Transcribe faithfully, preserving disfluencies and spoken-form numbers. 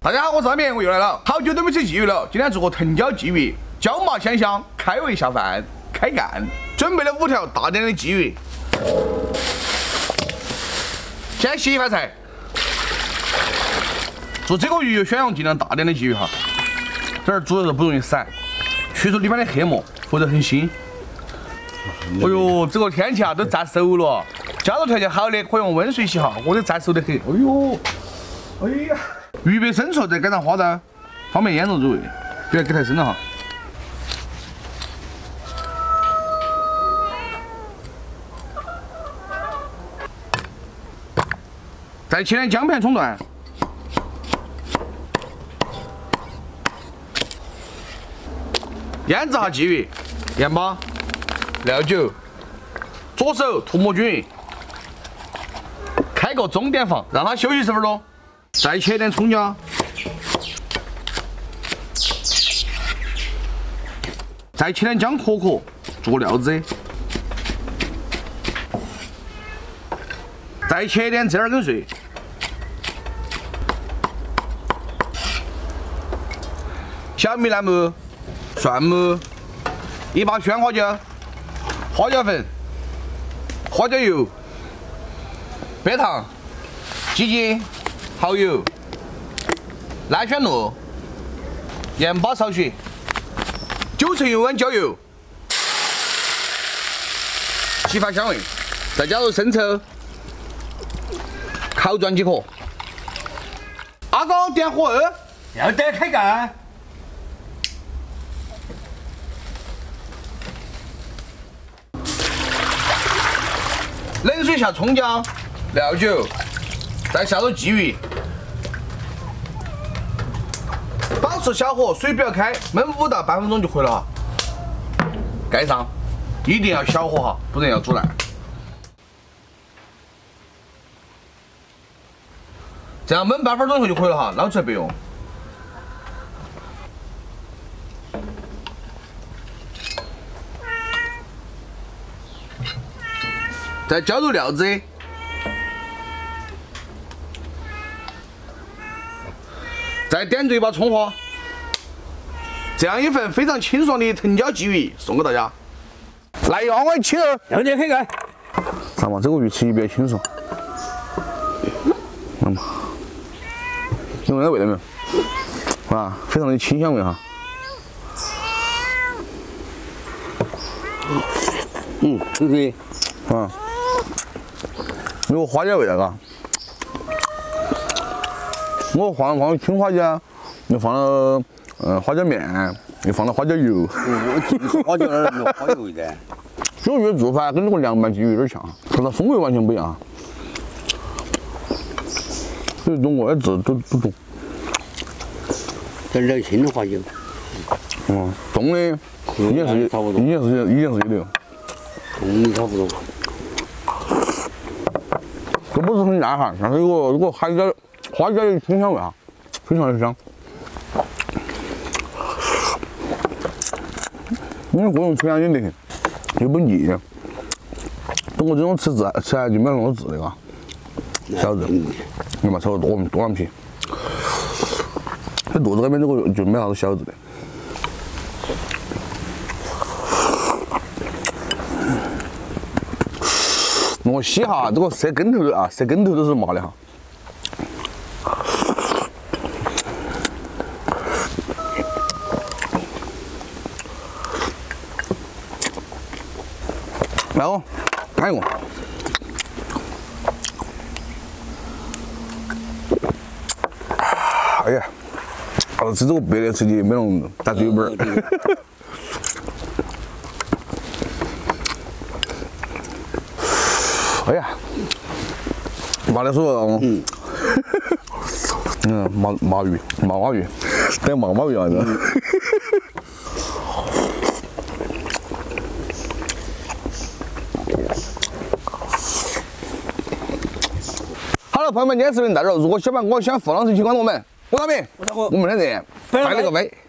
大家好，我是阿明，我又来了，好久都没吃鲫鱼了。今天做个藤椒鲫鱼，椒麻香香，开胃下饭，开干。准备了五条大点的鲫鱼，先洗一盘菜。做这个鱼选用尽量大点的鲫鱼哈，这儿煮的时候不容易散，去除里面的黑膜，或者很腥。哎呦，这个天气啊都炸熟了，加热条件好的可以用温水洗哈，我这炸熟得很。哎呦，哎呀。 预备生抽，再加上花椒，方便腌肉入味，不要给太生了哈。再切点姜片、葱段，腌制下鲫鱼，盐巴、料酒，左手涂抹均匀，开个中点放，让它休息十分钟。 再切点葱姜，再切点姜壳壳，做料汁。再切点折耳根碎，小米辣末、蒜末，一把鲜花椒、花椒粉、花椒油、白糖、鸡精。 蚝油、辣香糯、盐巴少许，九成油温浇油，激发香味，再加入生抽，烤转即可。阿哥点火二， 要得开干。 冷水下葱姜、料酒，再下入鲫鱼。 保持小火，水不要开，焖五到八分钟就可以了哈。盖上，一定要小火哈，不然要煮烂。这样焖八分钟以后就可以了哈，捞出来备用。再浇入料汁。 再点缀一把葱花，这样一份非常清爽的藤椒鲫鱼送给大家。来一碗碗青儿， 要得开干。 看嘛，这个鱼吃起比较清爽。看嘛，有闻到味道没有？啊，非常的清香味哈。 嗯，对对。 啊，有个花椒味道嘎。 我放放青花椒，又放了嗯花椒面，又放了花椒油。 嗯，我记花椒那儿有花椒味的。 这个鱼做法跟这个凉拌鲫鱼有点像，但它风味完全不一样。所以中国的字都都懂。 这是那新的花椒。 嗯，冻的，一件事情，一件事情，一件事情的。 冻的差不多。 这不是很辣哈，但是这个这个海椒。 花椒的清香味啊，非常的香。因为各种清香也得很，又不腻。中国这种吃字吃起来就没有那么字的嘎，小字，你嘛炒个多多羊皮。这肚子那边这个就没啥子小字的。我洗哈，这个舌根头啊，舌根头都是麻的哈。 来哦，看一个。哎呀，哦，吃这个白的吃的没弄大嘴巴儿。哎呀，麻的说，嗯，嗯，麻麻鱼，麻麻鱼，跟麻麻鱼啊，这。 好了，朋友们，今天视频到这儿。如果喜欢我，想付老师，请关注我们。我大明，我们两人拜了个拜。